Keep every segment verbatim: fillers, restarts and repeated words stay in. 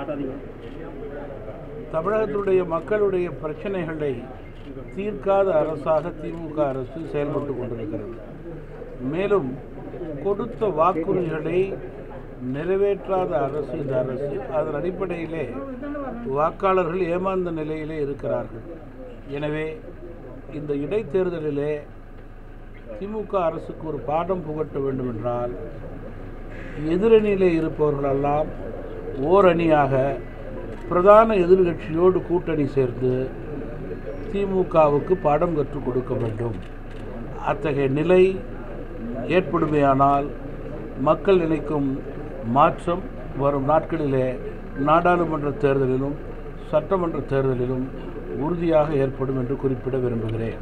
தமிழகத்துடைய மக்களுடைய பிரச்சனைகளை தீர்க்காத அரசாக திமுக அரசு செயல்பட்டு கொண்டிருக்கிறது. மேலும் கொடுத்த வாக்குறுதிகளை நிறைவேற்றாத அரசு இந்த அரசு. அதன் அடிப்படையிலே வாக்காளர்கள் ஏமாந்த நிலையிலே இருக்கிறார்கள். எனவே இந்த இடைத்தேர்தலிலே திமுக அரசுக்கு ஒரு பாடம் புகட்ட வேண்டும் என்றால் எதிரணியிலே இருப்பவர்களெல்லாம் ஓரணியாக பிரதான எதிர்கட்சியோடு கூட்டணி சேர்ந்து திமுகவுக்கு பாடம் கற்றுக் கொடுக்க வேண்டும். அத்தகைய நிலை ஏற்படுமையானால் மக்கள் நினைக்கும் மாற்றம் வரும் நாட்களிலே நாடாளுமன்ற தேர்தலிலும் சட்டமன்ற தேர்தலிலும் உறுதியாக ஏற்படும் என்று குறிப்பிட விரும்புகிறேன்.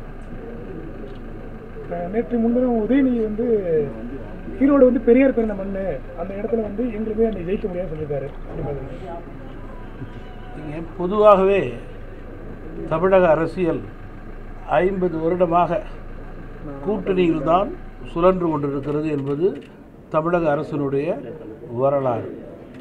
நேற்று முன்தினம் உதயநிதி வந்து ஈரோடு வந்து பெரியார் பிறந்த மண்ணு, அந்த இடத்துல வந்து எங்களுமே அன்னை ஜெயிக்க முடியாது சொல்லியிருக்காரு. பொதுவாகவே தமிழக அரசியல் ஐம்பது வருடமாக கூட்டணியில்தான் சுழன்று கொண்டிருக்கிறது என்பது தமிழக அரசினுடைய வரலாறு.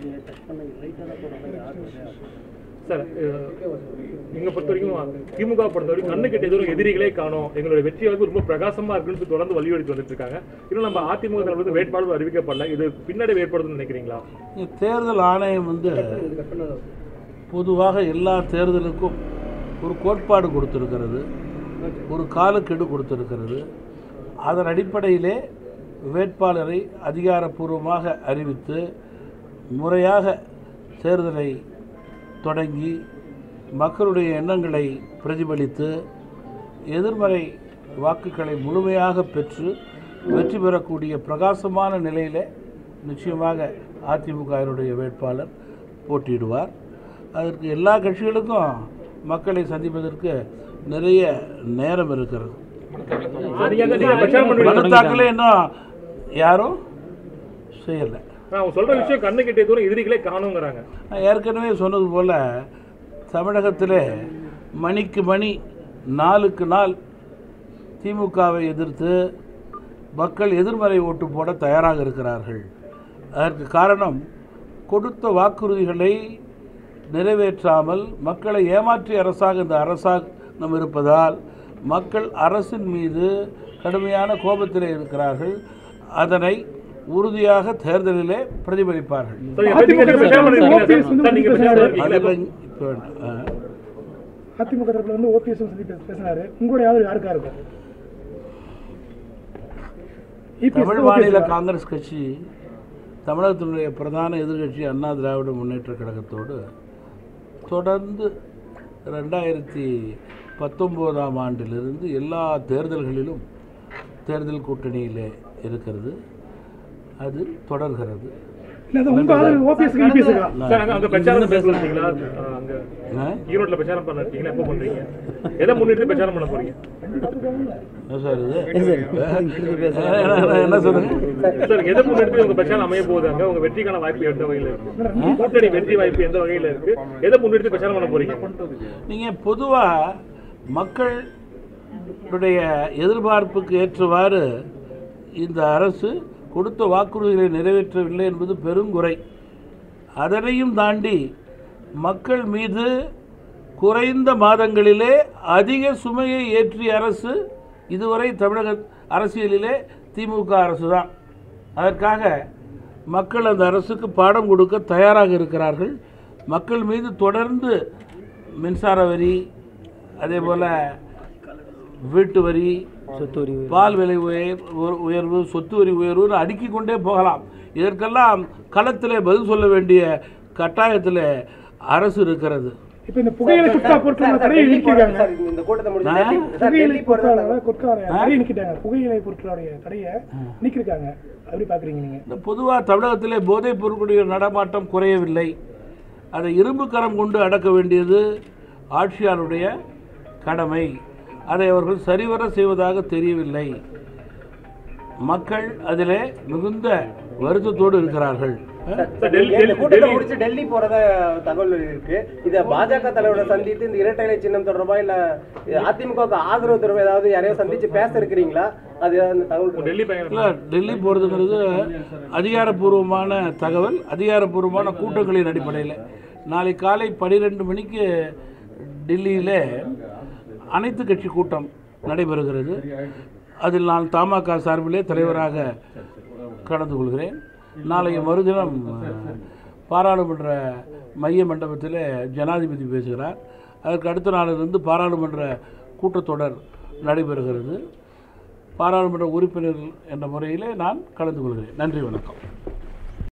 சார், நீங்க பொறுத்த வரைக்கும் திமுக பொறுத்த வரைக்கும் கண்ணு கிட்ட எதுவும் எதிரிகளே காணும், எங்களுடைய வெற்றி வாய்ப்பு ரொம்ப பிரகாசமா இருக்குன்னு தொடர்ந்து வலியுறுத்தி வந்துட்டு இருக்காங்க. இன்னும் நம்ம அதிமுக தரப்பு வேட்பாளர் அறிவிக்கப்படல, இது பின்னாடி ஏற்படுதுன்னு நினைக்கிறீங்களா? தேர்தல் ஆணையம் வந்து பொதுவாக எல்லா தேர்தலுக்கும் ஒரு கோட்பாடு கொடுத்திருக்கிறது, ஒரு காலக்கெடு கொடுத்திருக்கிறது. அதன் அடிப்படையிலே வேட்பாளரை அதிகாரப்பூர்வமாக அறிவித்து முறையாக தேர்தலை தொடங்கி மக்களுடைய எண்ணங்களை பிரதிபலித்து எதிர்மறை வாக்குகளை முழுமையாக பெற்று வெற்றி பெறக்கூடிய பிரகாசமான நிலையில் நிச்சயமாக அதிமுகவினுடைய வேட்பாளர் போட்டியிடுவார். அதற்கு எல்லா கட்சிகளுக்கும் மக்களை சந்திப்பதற்கு நிறைய நேரம் இருக்கிறது. மனுத்தாக்கலே இன்னும் யாரும் செய்யலை. சொல்ற விஷயம் கண்ணு கிட்டே தூரம் எதிரிகளே காணுங்கிறாங்க. நான் ஏற்கனவே சொன்னது போல தமிழகத்திலே மணிக்கு மணி நாளுக்கு நாள் திமுகவை எதிர்த்து மக்கள் எதிர்மறை ஓட்டு போட தயாராக இருக்கிறார்கள். அதற்கு காரணம் கொடுத்த வாக்குறுதிகளை நிறைவேற்றாமல் மக்களை ஏமாற்றிய அரசாக இந்த அரசாங்கம் இருப்பதால் மக்கள் அரசின் மீது கடுமையான கோபத்திலே இருக்கிறார்கள். அதனை உறுதியாக தேர்தலிலே பிரதிபலிப்பார்கள். அதிமுக தரப்புல வந்து ஓபிஎஸ் பேசினாரு, உங்களுடைய யாருக்கா இருக்கும்? தமிழ் மாநில காங்கிரஸ் கட்சி தமிழகத்தினுடைய பிரதான எதிர்கட்சி அண்ணா திராவிட முன்னேற்ற கழகத்தோடு தொடர்ந்து ரெண்டாயிரத்தி பத்தொம்போதாம் ஆண்டிலிருந்து எல்லா தேர்தல்களிலும் தேர்தல் கூட்டணியிலே இருக்கிறது. அது தொடர்கிறது. என்ன சொல்றீங்க? அமைய போகுது அங்க உங்க வெற்றிக்கான வாய்ப்பு எந்த வகையில் இருக்கு? கூட்டணி வெற்றி வாய்ப்பு எந்த வகையில் இருக்கு? எதை முன்னிறுத்தி பிரச்சாரம் பண்ண போறீங்க? நீங்க பொதுவா மக்களுடைய எதிர்பார்ப்புக்கு ஏற்றவாறு இந்த அரசு கொடுத்த வாக்குறுதிகளை நிறைவேற்றவில்லை என்பது பெருங்குறை. அதனையும் தாண்டி மக்கள் மீது குறைந்த மாதங்களிலே அதிக சுமையை ஏற்றிய அரசு இதுவரை தமிழக அரசியலிலே திமுக அரசு தான். அதற்காக மக்கள் அந்த அரசுக்கு பாடம் கொடுக்க தயாராக இருக்கிறார்கள். மக்கள் மீது தொடர்ந்து மின்சார வரி, அதே போல் வீட்டு வரி, சொத்து வரி, பால் விலை உயர்வு, சொத்து வரி உயர்வு அடுக்கிக் கொண்டே போகலாம். இதற்கெல்லாம் களத்திலே பதில் சொல்ல வேண்டிய கட்டாயத்தில் அரசு இருக்கிறது. இப்போ இந்த புகையிலை குட்கா பொருட்கள் தடையை நீக்கிட்டாங்க. இந்த கூட்டத்தை முடிஞ்சு புகையிலை பொருட்கள் குட்கா தடையை நீக்கிட்டாங்க. புகையிலை பொருட்களுடைய தடையை நீக்கிருக்காங்க. அப்படி பார்க்குறீங்க நீங்கள்? இந்த பொதுவாக தமிழகத்திலே போதைப் பொருட்களுடைய நடமாட்டம் குறையவில்லை. அதை இரும்பு கரம் கொண்டு அடக்க வேண்டியது ஆட்சியாளருடைய கடமை. அதை அவர்கள் சரிவர செய்வதாக தெரியவில்லை. மக்கள் அதிலே மிகுந்த வருத்தத்தோடு இருக்கிறார்கள். டெல்லி போறத தகவல் இருக்கு. இத பாஜக தலைவரை சந்தித்து இந்த இரட்டை இலை சின்னம் தொடர்பா இல்ல அதிமுக ஆதரவு தொடர்பா ஏதாவது யாரையும் சந்திச்சு பேச இருக்கிறீங்களா? அது அந்த தகவல் டெல்லி டெல்லி போறதுங்கிறது அதிகாரப்பூர்வமான தகவல், அதிகாரப்பூர்வமான கூட்டங்களின் அடிப்படையில். நாளை காலை பன்னிரெண்டு மணிக்கு டெல்லியிலே அனைத்து கட்சி கூட்டம் நடைபெறுகிறது. அதில் நான் தமாக சார்பிலே தலைவராக கலந்து கொள்கிறேன். நாளைய மறுதினம் பாராளுமன்ற மைய மண்டபத்தில் ஜனாதிபதி பேசுகிறார். அதற்கு அடுத்த நாளிலிருந்து பாராளுமன்ற கூட்டத்தொடர் நடைபெறுகிறது. பாராளுமன்ற உறுப்பினர் என்ற முறையிலே நான் கலந்து கொள்கிறேன். நன்றி, வணக்கம்.